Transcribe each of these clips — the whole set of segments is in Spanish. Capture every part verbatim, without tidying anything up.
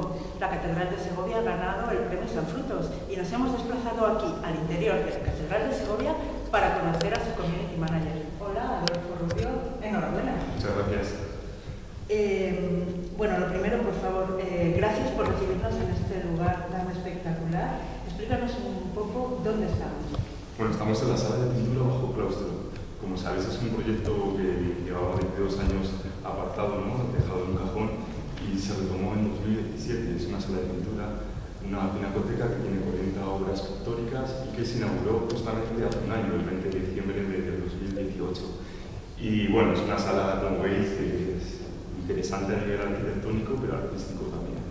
com. La Catedral de Segovia ha ganado el premio San Frutos y nos hemos desplazado aquí, al interior de la Catedral de Segovia, para conocer a su community manager. Hola, Adolfo Rubio, enhorabuena. Muchas gracias. Eh, bueno, lo primero, por favor, eh, gracias por recibirnos en este lugar tan espectacular. Explícanos un poco dónde estamos. Bueno, estamos en la sala de pintura bajo claustro. Como sabéis, es un proyecto que llevaba veintidós años apartado, ¿no?, dejado en un cajón, y se retomó en dos mil diecisiete. Es una sala de pintura, una pinacoteca que tiene cuarenta obras pictóricas y que se inauguró justamente hace un año, el veinte de diciembre de dos mil dieciocho. Y bueno, es una sala, como veis, que es interesante a nivel arquitectónico, pero artístico también.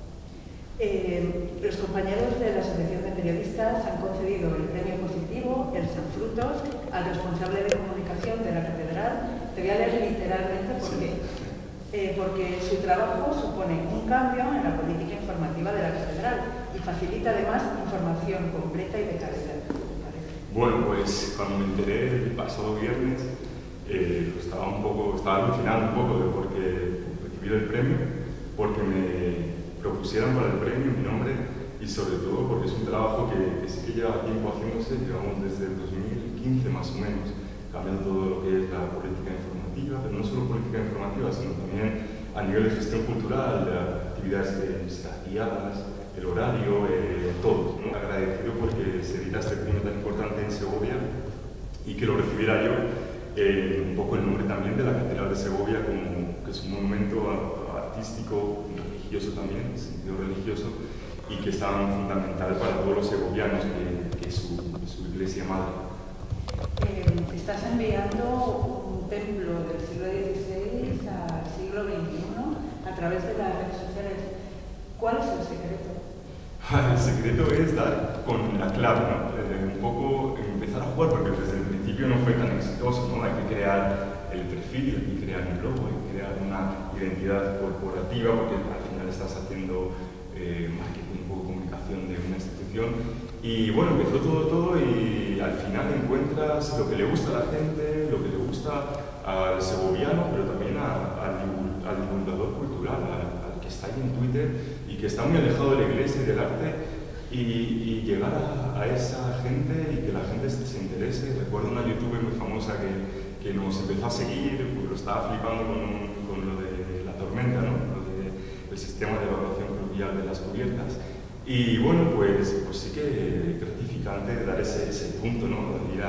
Eh, los compañeros de la Asociación de Periodistas han concedido el premio positivo, el San Frutos, al responsable de comunicación de la Catedral. Te voy a leer literalmente porque, sí. eh, porque su trabajo supone un cambio en la política informativa de la Catedral y facilita además información completa y de calidad. Bueno, pues cuando me enteré el pasado viernes, eh, estaba un poco, estaba alucinando un poco de por qué recibir el premio, porque me propusieran para el premio mi nombre y sobre todo porque es un trabajo que, que sí que lleva tiempo haciéndose, llevamos desde el dos mil quince más o menos, cambiando todo lo que es la política informativa, pero no solo política informativa, sino también a nivel de gestión cultural, de actividades guiadas, el horario, eh, todo, ¿no? Agradecido porque se edita este premio tan importante en Segovia y que lo recibiera yo, eh, un poco el nombre también de la Catedral de Segovia, como que es un monumento artístico, religioso también, en sentido religioso, y que es tan fundamental para todos los segovianos, que, que es su, su iglesia madre. Eh, estás enviando un templo del siglo dieciséis al siglo veintiuno a través de las redes sociales. ¿Cuál es el secreto? El secreto es dar con la clave, ¿no? Eh, un poco empezar a jugar, porque desde el principio no fue tan exitoso, ¿no? Hay que crear el perfil, hay que crear un logo, hay que crear una identidad corporativa, porque al final estás haciendo eh, marketing, un poco comunicación de una institución. Y bueno, empezó todo, todo y al final encuentras lo que le gusta a la gente, lo que le gusta al segoviano, pero también a, a, al divulgador cultural, a, al que está ahí en Twitter y que está muy alejado de la iglesia y del arte, y, y llegar a, a esa gente y que la gente se, se interese. Recuerdo una youtuber muy famosa que, que nos empezó a seguir, porque lo estaba flipando con, un, con lo de la tormenta, ¿no? Lo de, el sistema de evaluación pluvial de las cubiertas. Y bueno, pues, pues sí que gratificante dar ese, ese punto, ¿no? De ir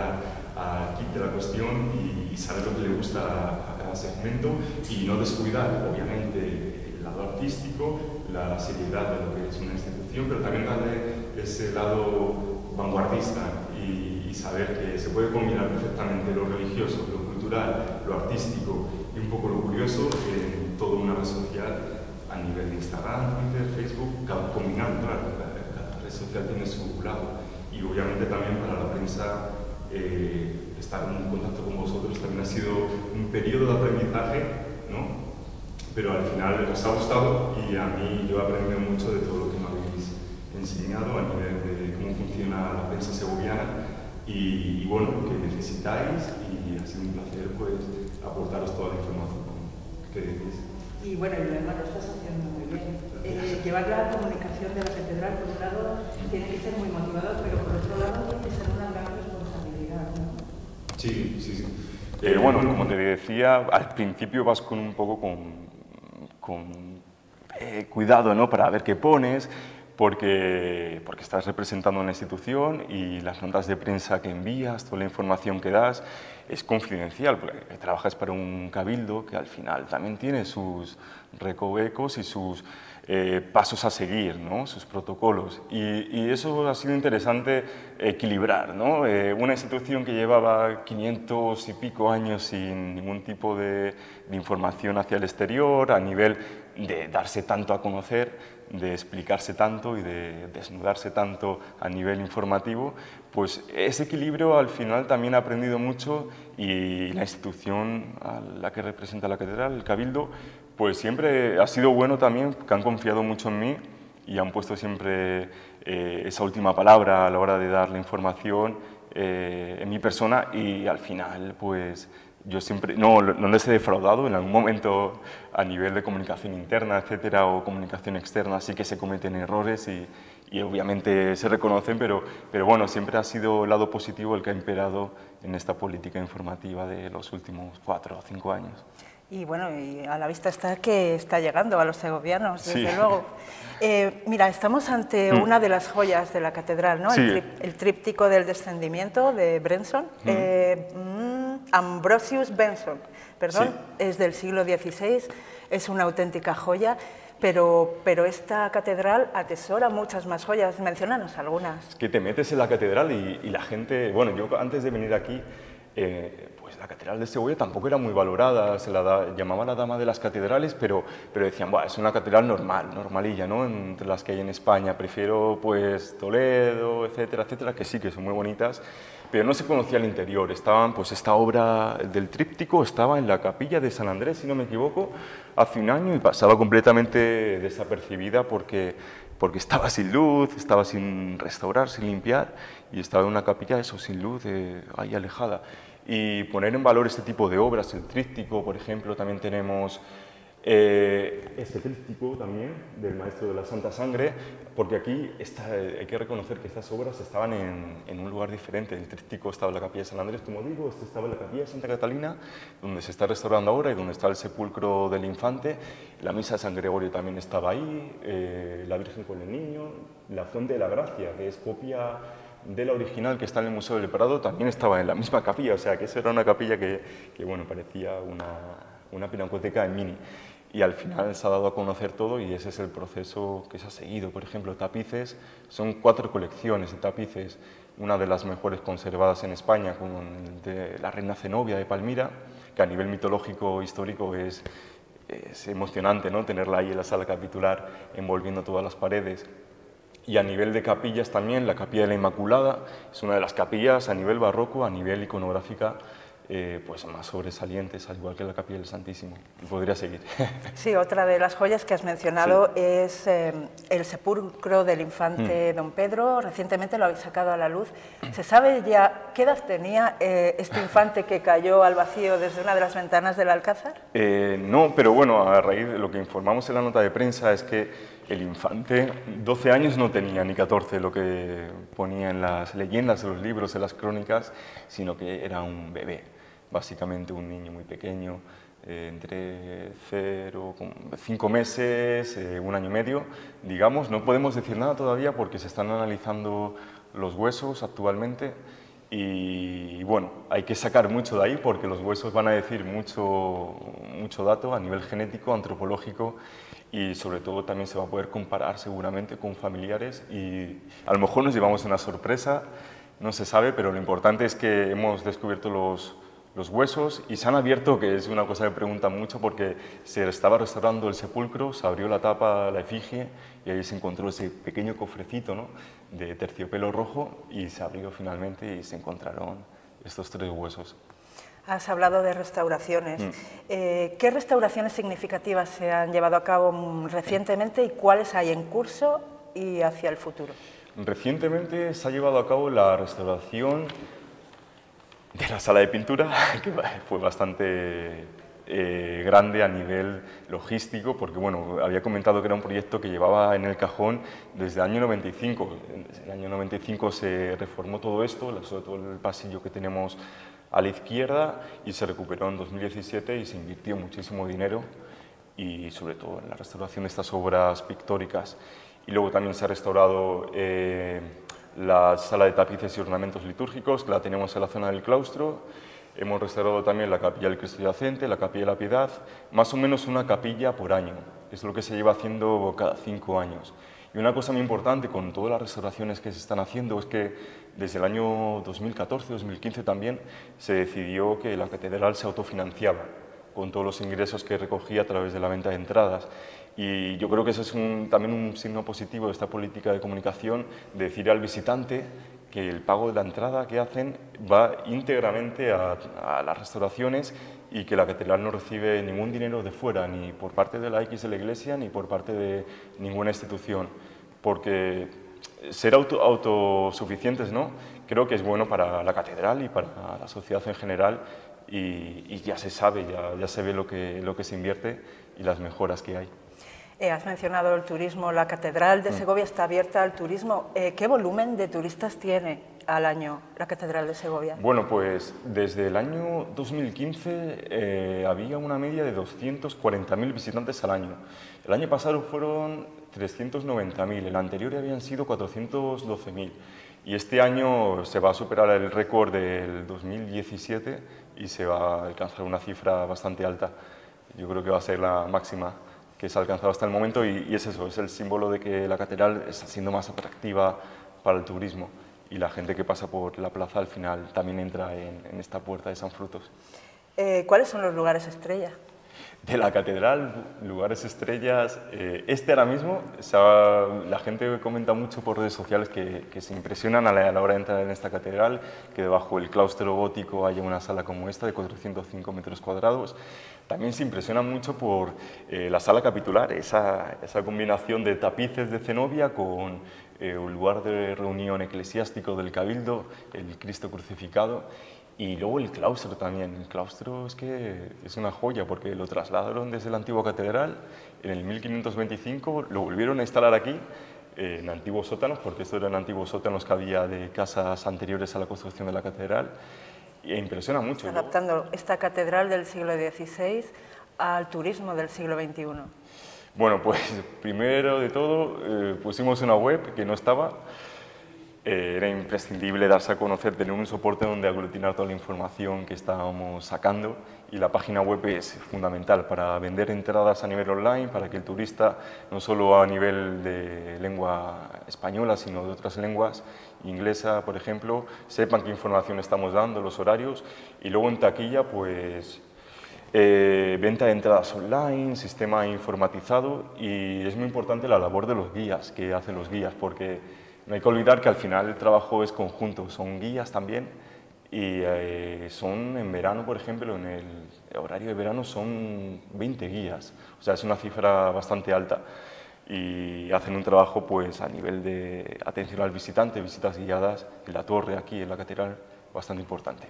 al kit de la cuestión y, y saber lo que le gusta a, a cada segmento y no descuidar, obviamente, el lado artístico, la seriedad de lo que es una institución, pero también darle ese lado vanguardista y, y saber que se puede combinar perfectamente lo religioso, lo cultural, lo artístico y un poco lo curioso en toda una red social a nivel de Instagram, Twitter, Facebook, cada, combinando, claro, cada, cada red social tiene su lado. Y obviamente también para la prensa eh, estar en contacto con vosotros también ha sido un periodo de aprendizaje, ¿no? Pero al final os ha gustado y a mí yo he aprendido mucho de todo lo que me habéis enseñado a nivel de cómo funciona la prensa segoviana y, y bueno, lo que necesitáis, y ha sido un placer pues aportaros toda la información que decís. Y bueno, y además lo estás haciendo muy bien. Eh, llevar la comunicación de la catedral, por un lado, tiene que ser muy motivador, pero por otro lado tiene que ser una gran responsabilidad, ¿no? Sí, sí, sí. Eh, bueno, como te decía, al principio vas con un poco con, con eh, cuidado, ¿no? Para ver qué pones, porque, porque estás representando una institución y las notas de prensa que envías, toda la información que das, es confidencial, porque trabajas para un cabildo que al final también tiene sus recovecos y sus eh, pasos a seguir, ¿no? Sus protocolos. Y, y eso ha sido interesante equilibrar, ¿no? Eh, una institución que llevaba quinientos y pico años sin ningún tipo de, de información hacia el exterior, a nivel de darse tanto a conocer, de explicarse tanto y de desnudarse tanto a nivel informativo, pues ese equilibrio al final también ha aprendido mucho, y la institución a la que representa la catedral, el Cabildo, pues siempre ha sido bueno también, que han confiado mucho en mí y han puesto siempre eh, esa última palabra a la hora de dar la información eh, en mi persona, y al final pues yo siempre, no, no les he defraudado en algún momento a nivel de comunicación interna, etcétera, o comunicación externa, sí que se cometen errores y, y obviamente se reconocen, pero, pero bueno, siempre ha sido el lado positivo el que ha imperado en esta política informativa de los últimos cuatro o cinco años. Y bueno, y a la vista está que está llegando a los segovianos, desde sí. luego. Eh, mira, estamos ante mm. una de las joyas de la catedral, ¿no? Sí. El, tri el tríptico del descendimiento de Benson, mm. eh, mm, Ambrosius Benson, perdón, sí. es del siglo dieciséis, es una auténtica joya, pero, pero esta catedral atesora muchas más joyas. Menciónanos algunas. Que te metes en la catedral y, y la gente, bueno, yo antes de venir aquí, eh, pues la catedral de Segovia tampoco era muy valorada, se la da, llamaban la dama de las catedrales, pero, pero decían, bueno, es una catedral normal, normalilla, ¿no? Entre las que hay en España, prefiero pues Toledo, etcétera, etcétera, que sí, que son muy bonitas, pero no se conocía el interior. Estaban, pues esta obra del tríptico estaba en la capilla de San Andrés, si no me equivoco, hace un año y pasaba completamente desapercibida porque, porque estaba sin luz, estaba sin restaurar, sin limpiar, y estaba en una capilla, eso, sin luz, eh, ahí alejada. Y poner en valor este tipo de obras, el tríptico, por ejemplo, también tenemos eh, este tríptico también del Maestro de la Santa Sangre, porque aquí está, hay que reconocer que estas obras estaban en, en un lugar diferente. El tríptico estaba en la capilla de San Andrés, como digo, este estaba en la capilla de Santa Catalina, donde se está restaurando ahora y donde está el sepulcro del infante. La misa de San Gregorio también estaba ahí, eh, la Virgen con el Niño, la Fuente de la Gracia, que es copia de la original que está en el Museo del Prado, también estaba en la misma capilla, o sea que esa era una capilla que, que bueno, parecía una, una pinacoteca en mini. Y al final se ha dado a conocer todo y ese es el proceso que se ha seguido. Por ejemplo, tapices, son cuatro colecciones de tapices, una de las mejores conservadas en España, con el de la reina Zenobia de Palmira, que a nivel mitológico histórico es, es emocionante, ¿no? Tenerla ahí en la sala capitular envolviendo todas las paredes. Y a nivel de capillas también, la Capilla de la Inmaculada es una de las capillas a nivel barroco, a nivel iconográfica, eh, pues más sobresalientes, al igual que la Capilla del Santísimo. Y podría seguir. Sí, otra de las joyas que has mencionado sí. es eh, el sepulcro del infante mm. Don Pedro. Recientemente lo habéis sacado a la luz. ¿Se sabe ya qué edad tenía eh, este infante que cayó al vacío desde una de las ventanas del Alcázar? Eh, no, pero bueno, a raíz de lo que informamos en la nota de prensa es que el infante doce años no tenía, ni catorce, lo que ponía en las leyendas, en los libros, en las crónicas, sino que era un bebé, básicamente un niño muy pequeño, eh, entre cero, cinco meses, eh, un año y medio, digamos. No podemos decir nada todavía porque se están analizando los huesos actualmente y, y bueno, hay que sacar mucho de ahí porque los huesos van a decir mucho, mucho dato a nivel genético, antropológico, y sobre todo también se va a poder comparar seguramente con familiares y a lo mejor nos llevamos una sorpresa, no se sabe, pero lo importante es que hemos descubierto los, los huesos y se han abierto, que es una cosa que preguntan mucho porque se estaba restaurando el sepulcro, se abrió la tapa, la efigie y ahí se encontró ese pequeño cofrecito, ¿no?, de terciopelo rojo y se abrió finalmente y se encontraron estos tres huesos. Has hablado de restauraciones. Mm. Eh, ¿Qué restauraciones significativas se han llevado a cabo recientemente y cuáles hay en curso y hacia el futuro? Recientemente se ha llevado a cabo la restauración de la sala de pintura, que fue bastante eh, grande a nivel logístico, porque bueno, había comentado que era un proyecto que llevaba en el cajón desde el año noventa y cinco. Desde el año noventa y cinco se reformó todo esto, sobre todo el pasillo que tenemos a la izquierda, y se recuperó en dos mil diecisiete y se invirtió muchísimo dinero y sobre todo en la restauración de estas obras pictóricas. Y luego también se ha restaurado eh, la sala de tapices y ornamentos litúrgicos, que la tenemos en la zona del claustro. Hemos restaurado también la capilla del Cristo Yacente, la capilla de la Piedad, más o menos una capilla por año. Es lo que se lleva haciendo cada cinco años. Y una cosa muy importante con todas las restauraciones que se están haciendo es que desde el año dos mil catorce dos mil quince también se decidió que la catedral se autofinanciaba con todos los ingresos que recogía a través de la venta de entradas. Y yo creo que eso es un, también un signo positivo de esta política de comunicación, de decir al visitante que el pago de la entrada que hacen va íntegramente a, a las restauraciones y que la catedral no recibe ningún dinero de fuera, ni por parte de la X de la Iglesia, ni por parte de ninguna institución, porque ser auto, autosuficientes, ¿no?, creo que es bueno para la catedral y para la sociedad en general, y, y ya se sabe, ya, ya se ve lo que, lo que se invierte y las mejoras que hay. Eh, has mencionado el turismo, la Catedral de Segovia está abierta al turismo. Eh, ¿Qué volumen de turistas tiene al año la Catedral de Segovia? Bueno, pues desde el año dos mil quince eh, había una media de doscientos cuarenta mil visitantes al año. El año pasado fueron trescientos noventa mil, el anterior habían sido cuatrocientos doce mil. Y este año se va a superar el récord del dos mil diecisiete y se va a alcanzar una cifra bastante alta. Yo creo que va a ser la máxima que se ha alcanzado hasta el momento y, y es eso, es el símbolo de que la catedral está siendo más atractiva para el turismo y la gente que pasa por la plaza al final también entra en, en esta puerta de San Frutos. Eh, ¿Cuáles son los lugares estrella? De la catedral, lugares estrellas, eh, este ahora mismo, o sea, la gente comenta mucho por redes sociales que, que se impresionan a la, a la hora de entrar en esta catedral, que debajo del claustro gótico haya una sala como esta de cuatrocientos cinco metros cuadrados. También se impresionan mucho por eh, la sala capitular, esa, esa combinación de tapices de Zenobia con eh, un lugar de reunión eclesiástico del Cabildo, el Cristo crucificado. Y luego el claustro también. El claustro es que es una joya porque lo trasladaron desde la antigua catedral en el mil quinientos veinticinco, lo volvieron a instalar aquí eh, en antiguos sótanos, porque estos eran antiguos sótanos que había de casas anteriores a la construcción de la catedral. E impresiona mucho. Adaptando esta catedral del siglo dieciséis al turismo del siglo veintiuno. Bueno, pues primero de todo eh, pusimos una web que no estaba. Eh, era imprescindible darse a conocer, tener un soporte donde aglutinar toda la información que estábamos sacando y la página web es fundamental para vender entradas a nivel online, para que el turista, no solo a nivel de lengua española, sino de otras lenguas, inglesa, por ejemplo, sepan qué información estamos dando, los horarios, y luego en taquilla, pues, eh, venta de entradas online, sistema informatizado, y es muy importante la labor de los guías, que hacen los guías, porque no hay que olvidar que al final el trabajo es conjunto, son guías también y eh, son en verano, por ejemplo, en el horario de verano son veinte guías, o sea, es una cifra bastante alta y hacen un trabajo pues a nivel de atención al visitante, visitas guiadas en la torre, aquí en la catedral, bastante importante.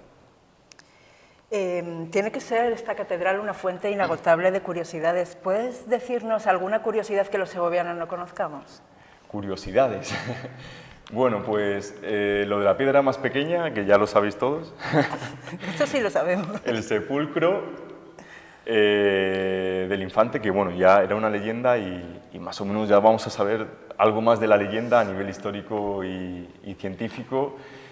Eh, tiene que ser esta catedral una fuente inagotable de curiosidades. ¿Puedes decirnos alguna curiosidad que los segovianos no conozcamos? Curiosidades. Bueno, pues eh, lo de la piedra más pequeña, que ya lo sabéis todos. Esto sí lo sabemos. El sepulcro eh, del infante, que bueno, ya era una leyenda y, y más o menos ya vamos a saber algo más de la leyenda a nivel histórico y, y científico.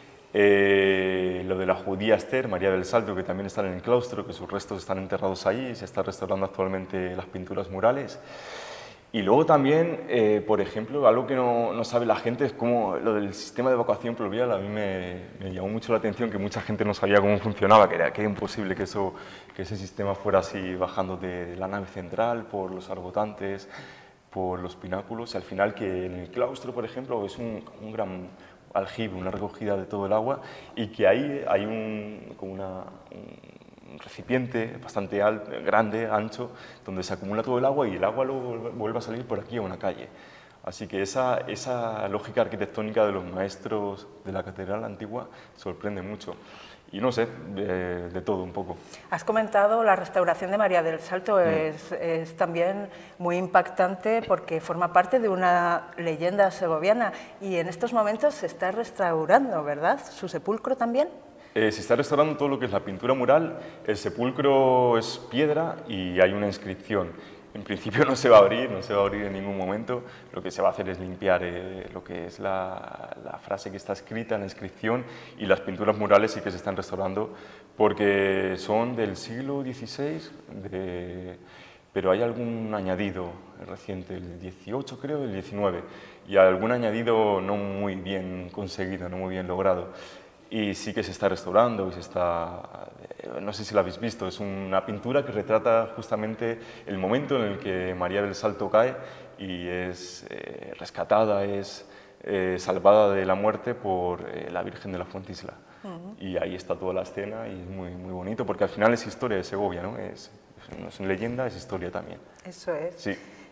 Eh, lo de la judía Esther, María del Salto, que también está en el claustro, que sus restos están enterrados ahí, se está restaurando actualmente las pinturas murales. Y luego también, eh, por ejemplo, algo que no, no sabe la gente es cómo lo del sistema de evacuación pluvial. A mí me, me llamó mucho la atención que mucha gente no sabía cómo funcionaba, que era, que era imposible que, eso, que ese sistema fuera así bajando de la nave central, por los arbotantes, por los pináculos, y al final que en el claustro, por ejemplo, es un, un gran aljibe, una recogida de todo el agua, y que ahí hay un, como una... Un, un recipiente bastante alto, grande, ancho, donde se acumula todo el agua y el agua luego vuelve a salir por aquí a una calle. Así que esa, esa lógica arquitectónica de los maestros de la catedral antigua sorprende mucho. Y no sé, de, de todo un poco. Has comentado la restauración de María del Salto, mm. es, es también muy impactante porque forma parte de una leyenda segoviana y en estos momentos se está restaurando, ¿verdad? ¿Su sepulcro también? Eh, se está restaurando todo lo que es la pintura mural, el sepulcro es piedra y hay una inscripción. En principio no se va a abrir, no se va a abrir en ningún momento, lo que se va a hacer es limpiar eh, lo que es la, la frase que está escrita en la inscripción y las pinturas murales sí que se están restaurando porque son del siglo dieciséis, de, pero hay algún añadido reciente, el dieciocho creo, el diecinueve, y algún añadido no muy bien conseguido, no muy bien logrado. Y sí que se está restaurando, y se está, no sé si la habéis visto, es una pintura que retrata justamente el momento en el que María del Salto cae y es eh, rescatada, es eh, salvada de la muerte por eh, la Virgen de la Fuentisla. Uh-huh. Y ahí está toda la escena y es muy, muy bonito porque al final es historia de Segovia, ¿no? Es, no es leyenda, es historia también. Eso es. Sí.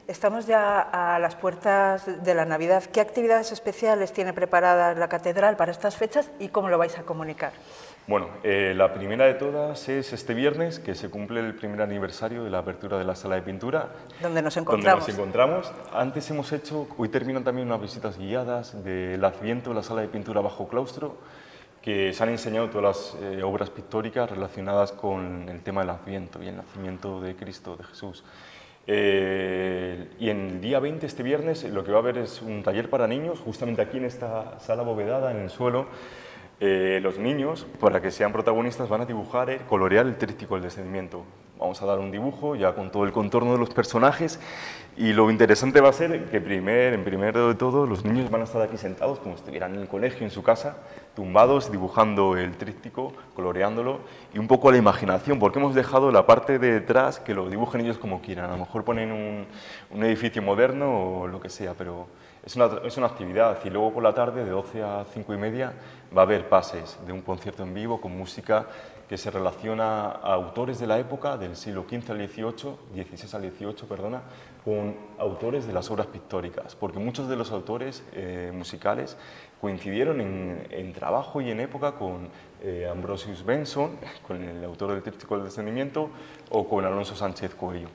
Estamos ya a las puertas de la Navidad. ¿Qué actividades especiales tiene preparadas la catedral para estas fechas y cómo lo vais a comunicar? Bueno, eh, la primera de todas es este viernes, que se cumple el primer aniversario de la apertura de la sala de pintura. Donde nos encontramos. Donde nos encontramos. Antes hemos hecho, hoy terminan también unas visitas guiadas del Adviento de la sala de pintura bajo claustro, que se han enseñado todas las eh, obras pictóricas relacionadas con el tema del Adviento y el nacimiento de Cristo, de Jesús. Eh, y en el día veinte, este viernes, lo que va a haber es un taller para niños, justamente aquí en esta sala abovedada, en el suelo. Eh, los niños, para que sean protagonistas, van a dibujar, eh, colorear el tríptico del descendimiento. Vamos a dar un dibujo ya con todo el contorno de los personajes, y lo interesante va a ser que primer, en primero de todo los niños van a estar aquí sentados como si estuvieran en el colegio, en su casa, tumbados, dibujando el tríptico, coloreándolo, y un poco a la imaginación, porque hemos dejado la parte de detrás que lo dibujen ellos como quieran. A lo mejor ponen un, un edificio moderno o lo que sea, pero es una, es una actividad. Y luego por la tarde, de doce a cinco y media, va a haber pases de un concierto en vivo con música que se relaciona a autores de la época, del siglo quince al dieciocho, dieciséis al dieciocho, perdona, con autores de las obras pictóricas, porque muchos de los autores eh, musicales coincidieron en, en trabajo y en época con eh, Ambrosius Benson, con el autor del Tríptico del Descendimiento, o con Alonso Sánchez Coello.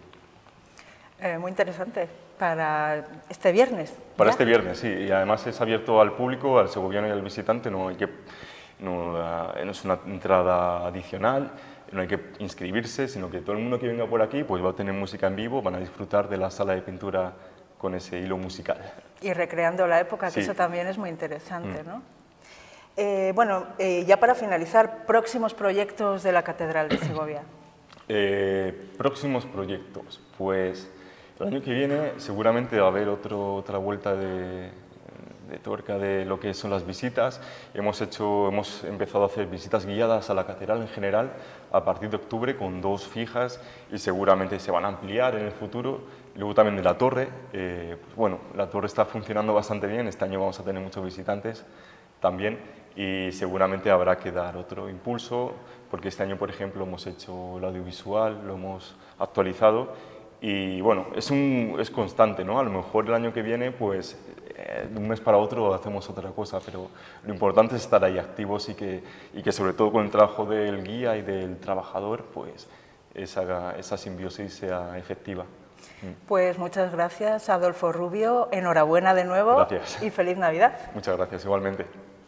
Eh, muy interesante. Para este viernes. Para ¿ya? este viernes, sí, y además es abierto al público, al segoviano y al visitante, no hay que... No, no es una entrada adicional, no hay que inscribirse, sino que todo el mundo que venga por aquí pues va a tener música en vivo, van a disfrutar de la sala de pintura con ese hilo musical. Y recreando la época, que sí. Eso también es muy interesante, mm. ¿no? Eh, bueno, eh, ya para finalizar, próximos proyectos de la Catedral de Segovia. Eh, próximos proyectos, pues el año que viene seguramente va a haber otro, otra vuelta de... de tuerca de lo que son las visitas. Hemos, hecho, hemos empezado a hacer visitas guiadas a la catedral en general a partir de octubre con dos fijas y seguramente se van a ampliar en el futuro. Luego también de la torre, eh, pues bueno, la torre está funcionando bastante bien, este año vamos a tener muchos visitantes también y seguramente habrá que dar otro impulso porque este año, por ejemplo, hemos hecho el audiovisual, lo hemos actualizado. Y bueno, es, un, es constante, ¿no? A lo mejor el año que viene, pues, eh, de un mes para otro hacemos otra cosa, pero lo importante es estar ahí activos y que, y que sobre todo con el trabajo del guía y del trabajador, pues, esa, esa simbiosis sea efectiva. Pues muchas gracias, Adolfo Rubio, enhorabuena de nuevo. Gracias. Y feliz Navidad. Muchas gracias, igualmente.